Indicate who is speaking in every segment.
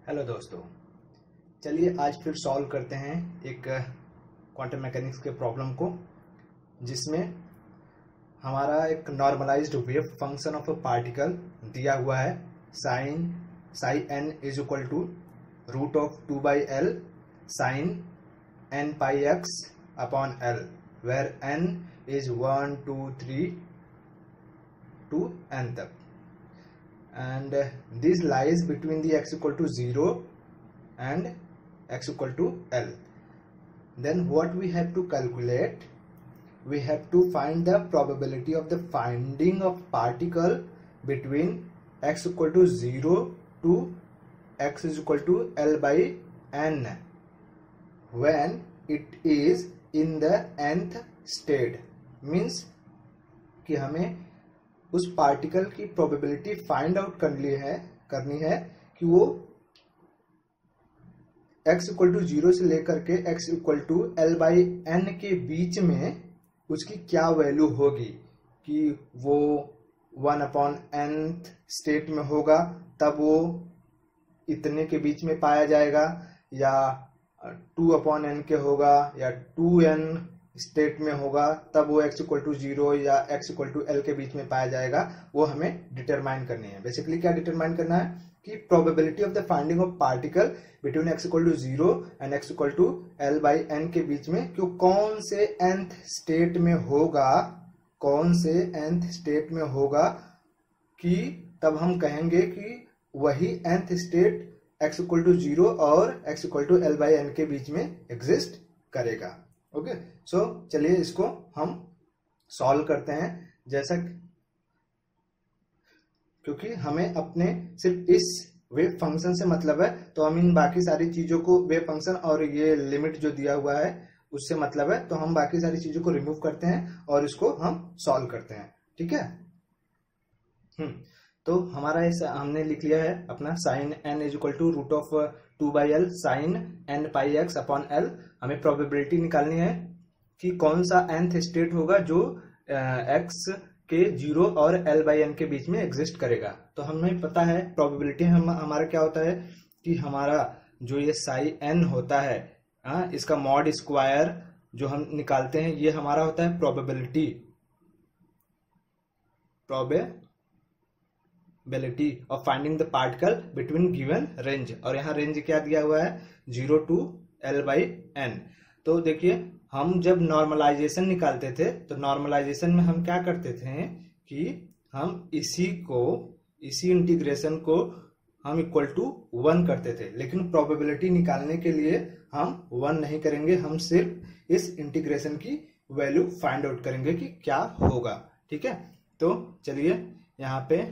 Speaker 1: Hello दोस्तों, चलिए आज फिर सॉल्व करते हैं एक क्वांटम मैकेनिक्स के प्रॉब्लम को, जिसमें हमारा एक normalized wave function of a particle दिया हुआ है sine psi n is equal to root of 2/L sine n pi x upon L, where n is 1 2 3 to n तक, and this lies between the x equal to 0 and x equal to L. Then what we have to calculate? We have to find the probability of the finding of particle between x equal to 0 to x is equal to L by n when it is in the nth state. Means कि हमें उस particle की probability find out करनी है कि वो x equal to 0 से लेकर के x equal to L by n के बीच में उसकी क्या वैल्यू होगी, कि वो 1/n स्टेट में होगा तब वो इतने के बीच में पाया जाएगा, या 2/n के होगा, या 2n स्टेट में होगा तब वो x इक्वल टू 0 या x इक्वल टू L के बीच में पाया जाएगा। वो हमें डिटरमाइन करनी है। बेसिकली क्या डिटरमाइन करना है कि probability of the finding of particle between x equal to 0 and x equal to L by n के बीच में क्यों कौन से nth स्टेट में होगा, कौन से nth स्टेट में होगा, कि तब हम कहेंगे कि वही nth state x equal to 0 और x equal to L by n के बीच में एग्जिस्ट करेगा। ओके, सो चलिए इसको हम सॉल्व करते हैं। जैसा क्योंकि हमें अपने सिर्फ इस वेव फंक्शन से मतलब है, तो हम इन बाकी सारी चीजों को, वेव फंक्शन और ये लिमिट जो दिया हुआ है उससे मतलब है, तो हम बाकी सारी चीजों को रिमूव करते हैं और इसको हम सॉल्व करते हैं। ठीक है। तो हमारा इस हमने लिख लिया है अपना sine n is equal to root of 2/L sine n pi x upon L। हमें प्रोबेबिलिटी निकालनी है कि कौन सा nth स्टेट होगा जो x के 0 और L बाई n के बीच में एग्जिस्ट करेगा। तो हमें पता है प्रोबेबिलिटी हमारा क्या होता है कि हमारा जो ये साई n होता है, इसका मॉड स्क्वायर जो हम निकालते हैं, ये हमारा होता है probability of finding the particle between given range. और यहाँ रेंज क्या दिया हुआ है, 0 टू L बाई n। तो देखिए, हम जब नॉर्मलाइजेशन निकालते थे तो नॉर्मलाइजेशन में हम क्या करते थे कि हम इसी इंटीग्रेशन को हम इक्वल टू 1 करते थे, लेकिन प्रोबेबिलिटी निकालने के लिए हम 1 नहीं करेंगे, हम सिर्फ इस इंटीग्रेशन की वैल्यू फाइंड आउट करेंगे कि क्या होगा। ठीक है। तो चलिए यहाँ पे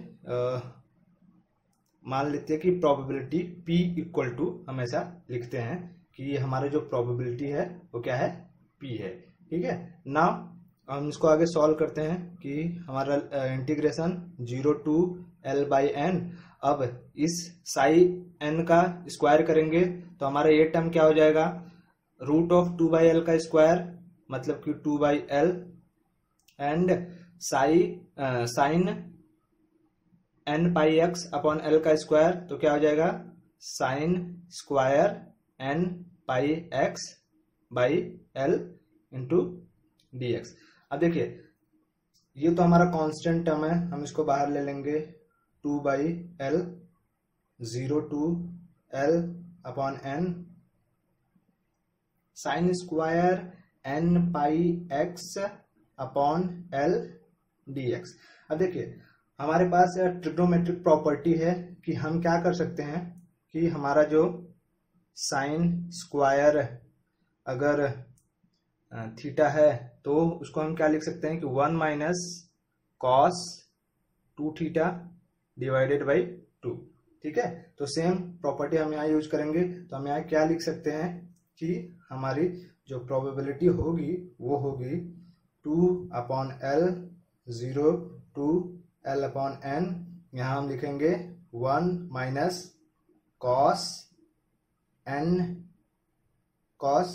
Speaker 1: मान लेते हैं कि प्रोबेबिलिटी P इक्वल टू, हम ऐसा लिखते हैं कि हमारा जो प्रोबेबिलिटी है वो क्या है, P है। ठीक है। नाउ हम इसको आगे सॉल्व करते हैं कि हमारा integration 0 to L by n। अब इस साई n का स्क्वायर करेंगे तो हमारा ये टर्म क्या हो जाएगा, रूट ऑफ 2/L का स्क्वायर, मतलब कि 2/L and sine n pi x upon L का स्क्वायर, तो क्या हो जाएगा sine square n pi x by L into dx। अब देखिए, ये तो हमारा कांस्टेंट टर्म है, हम इसको बाहर ले लेंगे, 2/L 0 to L upon n sine square n pi x upon L dx। अब देखिए, हमारे पास ट्रिग्नोमेट्रिक प्रॉपर्टी है कि हम क्या कर सकते हैं कि हमारा जो साइन स्क्वायर अगर थीटा है तो उसको हम क्या लिख सकते हैं कि 1 minus cos 2 theta divided by 2। ठीक है। तो सेम प्रॉपर्टी हम यहाँ यूज करेंगे। तो हम यहाँ क्या लिख सकते हैं कि हमारी जो प्रोबेबिलिटी होगी वो होगी 2/L 0 to L upon n। यहाँ हम लिखेंगे 1 minus cos cos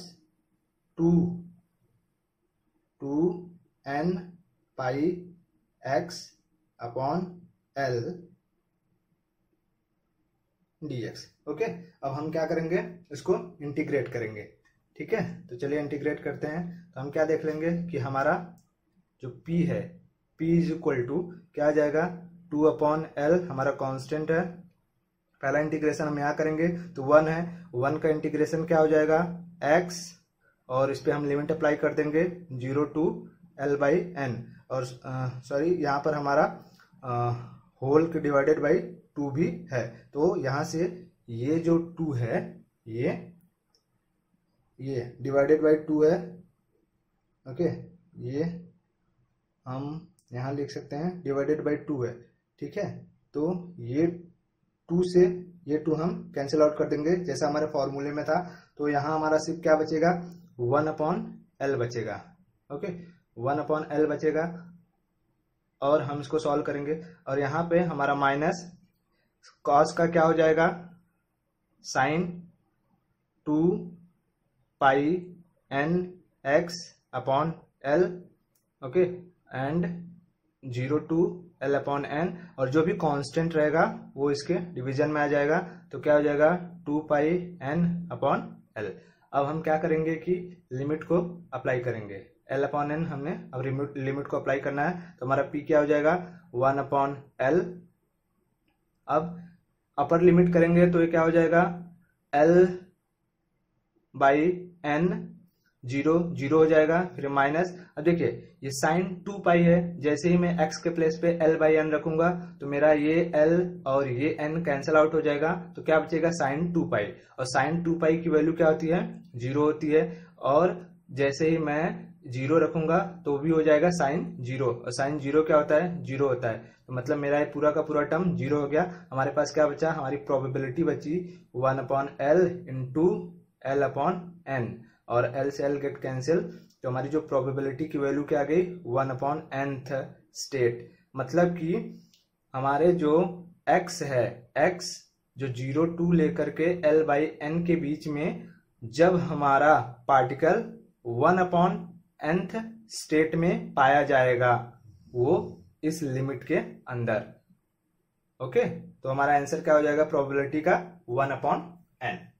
Speaker 1: 2 n pi x upon L dx। Okay, अब हम क्या करेंगे, इसको इंटीग्रेट करेंगे। ठीक है, तो चलिए इंटीग्रेट करते हैं। तो हम क्या देख लेंगे कि हमारा जो p है, p इज इक्वल टू क्या आ जाएगा, 2/L हमारा कांस्टेंट है। पहला इंटीग्रेशन हम यहाँ करेंगे तो 1 है, 1 का इंटीग्रेशन क्या हो जाएगा x, और इस पे हम लिमिट अप्लाई कर देंगे 0 to L/n, और सॉरी यहाँ पर हमारा होल के डिवाइडेड बाई 2 भी है। तो यहाँ से ये जो 2 है ये डिवाइडेड बाई 2 है। ओके, ये हम यहाँ लिख सकते हैं डिवाइडेड बाई 2 है। ठीक है, तो ये 2 से ये 2 हम कैंसिल आउट कर देंगे जैसा हमारे फॉर्मूले में था। तो यहाँ हमारा सिर्फ क्या बचेगा, 1/L बचेगा। ओके, 1/L बचेगा, और हम इसको सॉल्व करेंगे। और यहाँ पे हमारा माइनस कॉस का क्या हो जाएगा, sign 2πnx/L। Okay, and 0 to L/n, और जो भी कांस्टेंट रहेगा वो इसके डिवीजन में आ जाएगा। तो क्या हो जाएगा 2πn/L। अब हम क्या करेंगे कि लिमिट को अप्लाई करेंगे, L/n हमने अब लिमिट को अप्लाई करना है। तो हमारा p क्या हो जाएगा 1/L। अब अपर लिमिट करेंगे तो ये क्या हो जाएगा L/n, 0 हो जाएगा, फिर माइनस। अब देखिए ये साइन 2π है, जैसे ही मैं x के प्लेस पे L/n रखूंगा तो मेरा ये L और ये n कैंसिल आउट हो जाएगा। तो क्या बचेगा साइन 2π, और साइन 2π की वैल्यू क्या होती है 0 होती है, और जैसे ही मैं 0 रखूंगा तो भी हो जाएगा साइन 0, और साइन 0 क्या होता है 0 होता है। तो मतलब मेरा ये पूरा का पूरा टर्म 0 हो गया। हमारे पास क्या बचा, हमारी प्रोबेबिलिटी बची 1/L इंटू L/n, और L से L गेट कैंसिल। तो हमारी जो प्रोबेबिलिटी की वैल्यू क्या आ गई 1/nth स्टेट। मतलब कि हमारे जो x है, x जो 0 to लेकर के L/n के बीच में, जब हमारा पार्टिकल 1/nth स्टेट में पाया जाएगा वो इस लिमिट के अंदर। ओके, तो हमारा आंसर क्या हो जाएगा प्रोबेबिलिटी का 1/n।